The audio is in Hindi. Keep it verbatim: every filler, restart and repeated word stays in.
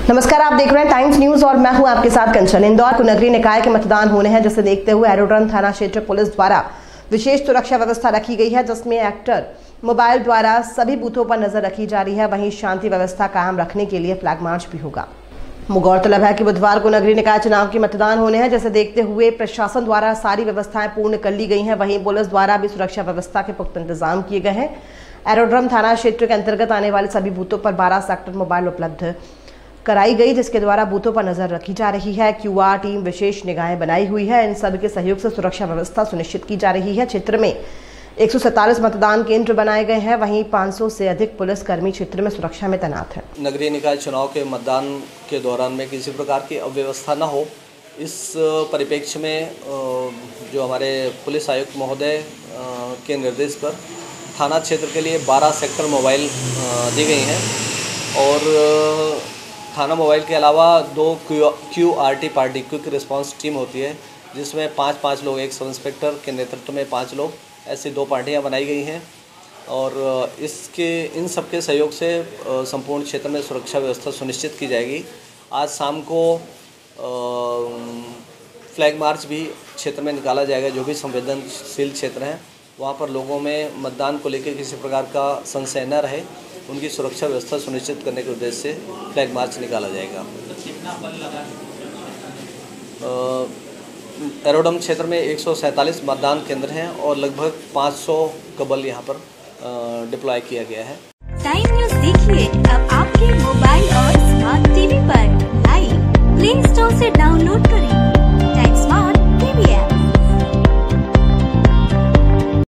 नमस्कार, आप देख रहे हैं टाइम्स न्यूज और मैं हूं आपके साथ कंचन। इंदौर को नगरीय निकाय के मतदान होने हैं, जिसे देखते हुए एरोड्रम थाना क्षेत्र पुलिस द्वारा विशेष सुरक्षा व्यवस्था रखी गई है, जिसमें एक्टर मोबाइल द्वारा सभी बूथों पर नजर रखी जा रही है। वहीं शांति व्यवस्था कायम रखने के लिए फ्लैग मार्च भी होगा। गौरतलब है कि बुधवार को नगरीय निकाय चुनाव के मतदान होने हैं, जिसे देखते हुए प्रशासन द्वारा सारी व्यवस्थाएं पूर्ण कर ली गई हैं। वहीं पुलिस द्वारा भी सुरक्षा व्यवस्था के पुख्ता इंतजाम किए गए हैं। एरोड्रम थाना क्षेत्र के अंतर्गत आने वाले सभी बूथों पर बारह सेक्टर मोबाइल उपलब्ध कराई गई, जिसके द्वारा बूथों पर नजर रखी जा रही है। क्यूआर टीम विशेष निगाहें बनाई हुई है। इन सब के सहयोग से सुरक्षा व्यवस्था सुनिश्चित की जा रही है। क्षेत्र में एक सौ सैंतालीस मतदान केंद्र बनाए गए हैं। वहीं पाँच सौ से अधिक पुलिसकर्मी क्षेत्र में सुरक्षा में तैनात हैं। नगरीय निकाय चुनाव के मतदान के दौरान में किसी प्रकार की अव्यवस्था न हो, इस परिप्रेक्ष्य में जो हमारे पुलिस आयुक्त महोदय के निर्देश पर थाना क्षेत्र के लिए बारह सेक्टर मोबाइल दी गई हैं और थाना मोबाइल के अलावा दो Q R T party quick response team होती है, जिसमें पाँच पाँच लोग, एक सब इंस्पेक्टर के नेतृत्व में पाँच लोग, ऐसी दो पार्टियां बनाई गई हैं। और इसके इन सब के सहयोग से संपूर्ण क्षेत्र में सुरक्षा व्यवस्था सुनिश्चित की जाएगी। आज शाम को फ्लैग मार्च भी क्षेत्र में निकाला जाएगा। जो भी संवेदनशील क्षेत्र हैं वहाँ पर लोगों में मतदान को लेकर किसी प्रकार का संशय न रहे, उनकी सुरक्षा व्यवस्था सुनिश्चित करने के उद्देश्य से फ्लैग मार्च निकाला जाएगा। एरोड्रम क्षेत्र में एक सौ सैंतालीस मतदान केंद्र हैं और लगभग पाँच सौ का बल यहाँ पर डिप्लॉय किया गया है। टाइम न्यूज देखिए अब आपके मोबाइल और स्मार्ट टीवी पर। लाइव प्ले स्टोर से डाउनलोड करें।